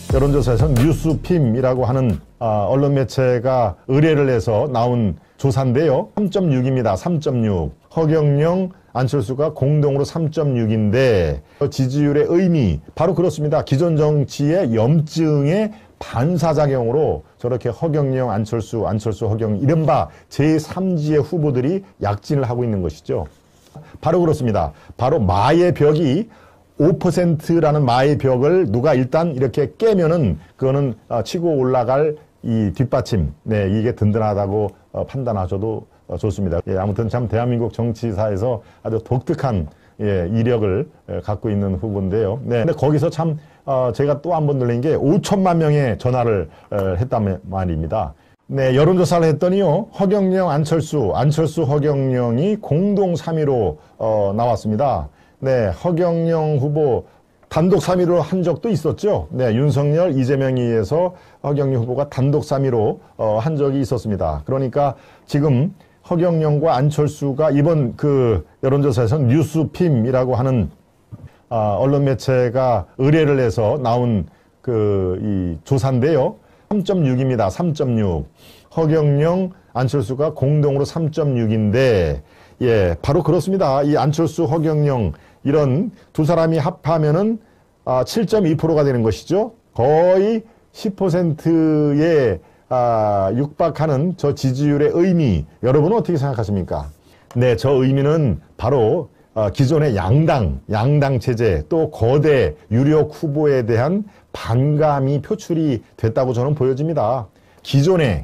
여론조사에서 뉴스핌이라고 하는 언론 매체가 의뢰를 해서 나온 조사인데요. 3.6입니다. 3.6. 허경영, 안철수가 공동으로 3.6인데 지지율의 의미 바로 그렇습니다. 기존 정치의 염증의 반사작용으로 저렇게 허경영, 안철수, 허경 이른바 제3지의 후보들이 약진을 하고 있는 것이죠. 바로 그렇습니다. 바로 마의 벽이 5%라는 마의 벽을 누가 일단 이렇게 깨면은 그거는 치고 올라갈 이 뒷받침, 네, 이게 든든하다고 판단하셔도 좋습니다. 예, 아무튼 참 대한민국 정치사에서 아주 독특한 이력을 갖고 있는 후보인데요. 네, 근데 거기서 참 제가 또 한 번 들린 게 5천만 명의 전화를 했단 말입니다. 네, 여론조사를 했더니요, 허경영, 안철수, 허경영이 공동 3위로 나왔습니다. 네, 허경영 후보 단독 3위로 한 적도 있었죠. 네, 윤석열, 이재명에 의해서 허경영 후보가 단독 3위로 한 적이 있었습니다. 그러니까 지금 허경영과 안철수가 이번 그 여론조사에서 뉴스핌이라고 하는 언론 매체가 의뢰를 해서 나온 이 조사인데요. 3.6입니다. 3.6. 허경영, 안철수가 공동으로 3.6인데, 예, 바로 그렇습니다. 이 안철수, 허경영, 이런 두 사람이 합하면은 7.2%가 되는 것이죠. 거의 10%에 육박하는 저 지지율의 의미, 여러분은 어떻게 생각하십니까? 네, 저 의미는 바로 기존의 양당 체제, 또 거대 유력 후보에 대한 반감이 표출이 됐다고 저는 보여집니다. 기존의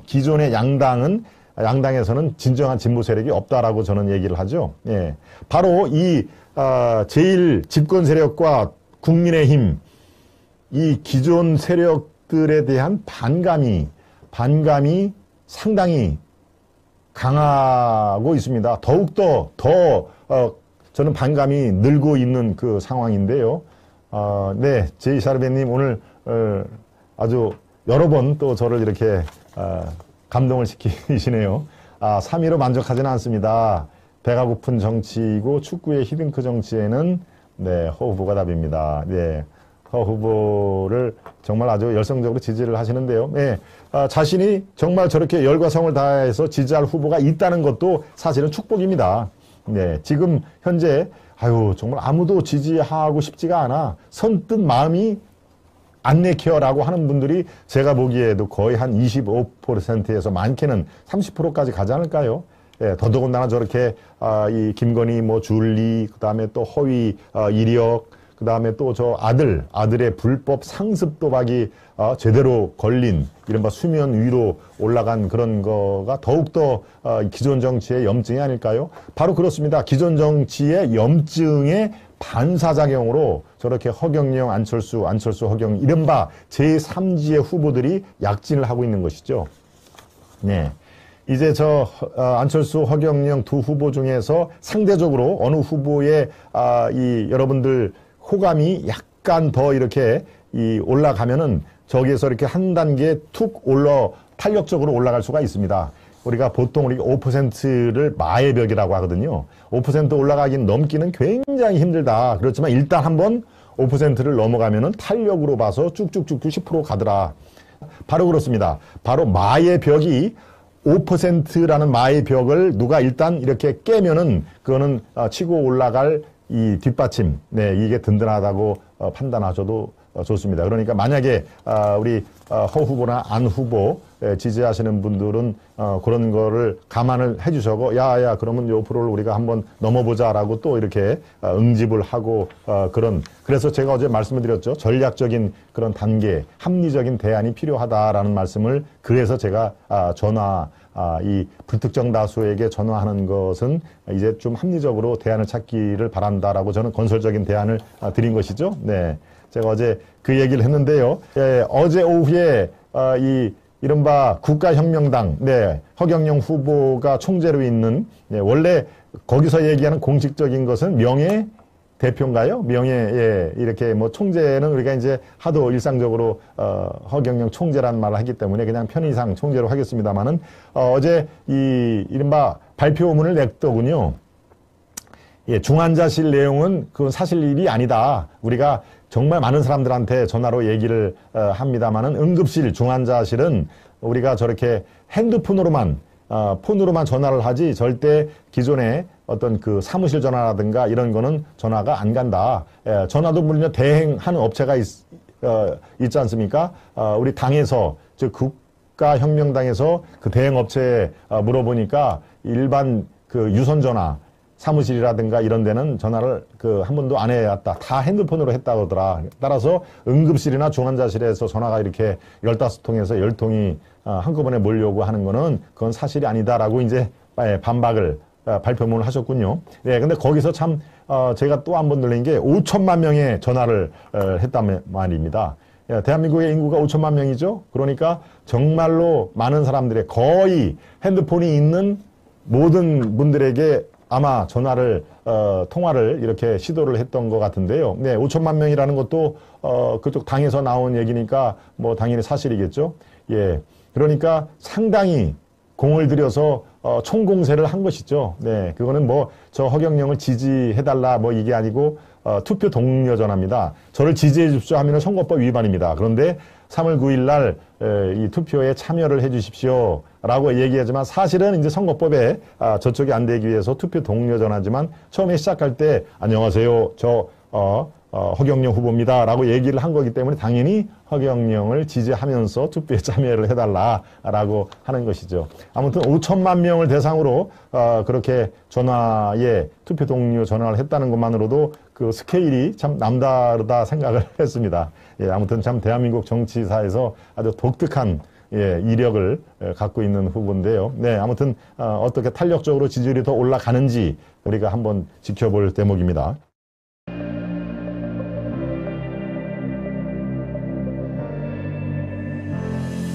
양당에서는 진정한 진보 세력이 없다라고 저는 얘기를 하죠. 예. 바로 이 제일 집권 세력과 국민의힘, 이 기존 세력들에 대한 반감이 상당히 강하고 있습니다. 더욱더 저는 반감이 늘고 있는 그 상황인데요. 네, 제이사르베님 오늘 아주 여러 번 또 저를 이렇게 감동을 시키시네요. 3위로 만족하지는 않습니다. 배가 고픈 정치이고 축구의 히딩크 정치에는 네, 허 후보가 답입니다. 네, 허 후보를 정말 아주 열성적으로 지지를 하시는데요. 네, 자신이 정말 저렇게 열과 성을 다해서 지지할 후보가 있다는 것도 사실은 축복입니다. 네, 지금 현재 정말 아무도 지지하고 싶지가 않아. 선뜻 마음이 안 내켜라고 하는 분들이 제가 보기에도 거의 한 25%에서 많게는 30%까지 가지 않을까요? 예, 더더군다나 저렇게 이 김건희, 줄리, 그다음에 또 허위 이력, 그다음에 또 저 아들의 불법 상습 도박이 제대로 걸린 이른바 수면 위로 올라간 그런 거가 더욱더 기존 정치의 염증이 아닐까요? 바로 그렇습니다. 기존 정치의 염증의 반사작용으로 저렇게 허경영, 안철수, 허경 이른바 제3지의 후보들이 약진을 하고 있는 것이죠. 네. 이제 안철수, 허경영 두 후보 중에서 상대적으로 어느 후보의 여러분들 호감이 약간 더 이렇게 올라가면은 저기에서 이렇게 한 단계 툭 탄력적으로 올라갈 수가 있습니다. 우리가 보통 5%를 마의 벽이라고 하거든요. 5% 올라가긴 넘기는 굉장히 힘들다. 그렇지만 일단 한번 5%를 넘어가면은 탄력으로 봐서 쭉쭉쭉 10% 가더라. 바로 그렇습니다. 바로 마의 벽이 5%라는 마의 벽을 누가 일단 이렇게 깨면은 그거는 치고 올라갈 이 뒷받침, 네, 이게 든든하다고 판단하셔도 좋습니다. 그러니까 만약에 우리 허 후보나 안 후보 지지하시는 분들은 그런 거를 감안을 해주셔고 야야 그러면 요 프로를 우리가 한번 넘어보자라고 또 이렇게 응집을 하고 그래서 제가 어제 말씀을 드렸죠. 전략적인 그런 단계, 합리적인 대안이 필요하다라는 말씀을 그래서 제가 이 불특정 다수에게 전화하는 것은 이제 좀 합리적으로 대안을 찾기를 바란다라고 저는 건설적인 대안을 드린 것이죠. 네. 제가 어제 그 얘기를 했는데요. 예, 어제 오후에 이른바 국가혁명당, 네, 허경영 후보가 총재로 있는, 원래 거기서 얘기하는 공식적인 것은 명예 대표인가요? 이렇게 총재는 우리가 이제 하도 일상적으로, 허경영 총재라는 말을 하기 때문에 그냥 편의상 총재로 하겠습니다만은, 어제 이른바 발표문을 냈더군요. 예, 중환자실 내용은 그건 사실 일이 아니다. 우리가 정말 많은 사람들한테 전화로 얘기를 합니다만은 응급실, 중환자실은 우리가 저렇게 핸드폰으로만 폰으로만 전화를 하지 절대 기존에 어떤 그 사무실 전화라든가 이런 거는 전화가 안 간다. 전화도 물론 대행하는 업체가 있지 않습니까? 우리 당에서 즉 국가혁명당에서 그 대행 업체에 물어보니까 일반 그 유선 전화 사무실이라든가 이런 데는 전화를 한 번도 안 해왔다. 다 핸드폰으로 했다고 하더라. 따라서 응급실이나 중환자실에서 전화가 이렇게 15통에서 10통이 한꺼번에 몰려오고 하는 거는 그건 사실이 아니다라고 이제 반박을 발표문을 하셨군요. 네, 근데 거기서 참 제가 또 한 번 들린 게 5천만 명의 전화를 했단 말입니다. 대한민국의 인구가 5천만 명이죠. 그러니까 정말로 많은 사람들의 거의 핸드폰이 있는 모든 분들에게 아마 전화를 통화를 이렇게 시도를 했던 것 같은데요. 네, 5천만 명이라는 것도 그쪽 당에서 나온 얘기니까 뭐 당연히 사실이겠죠. 예, 그러니까 상당히 공을 들여서 총공세를 한 것이죠. 네, 그거는 뭐 저 허경영을 지지해달라 뭐 이게 아니고 투표 동료 전화입니다. 저를 지지해 주십시오 하면 선거법 위반입니다. 그런데 3월 9일 날 이 투표에 참여를 해 주십시오 라고 얘기하지만 사실은 이제 선거법에 저쪽이 안 되기 위해서 투표 동료 전화지만 처음에 시작할 때 안녕하세요. 저 허경영 후보입니다 라고 얘기를 한 거기 때문에 당연히 허경영을 지지하면서 투표에 참여를 해달라라고 하는 것이죠. 아무튼 5천만 명을 대상으로 그렇게 전화에 투표 동료 전화를 했다는 것만으로도 그 스케일이 참 남다르다 생각을 했습니다. 예, 아무튼 참 대한민국 정치사에서 아주 독특한 이력을 갖고 있는 후보인데요. 네, 아무튼 어떻게 탄력적으로 지지율이 더 올라가는지 우리가 한번 지켜볼 대목입니다.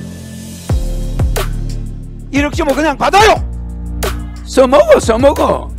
이렇게 뭐 그냥 받아요. 써먹어.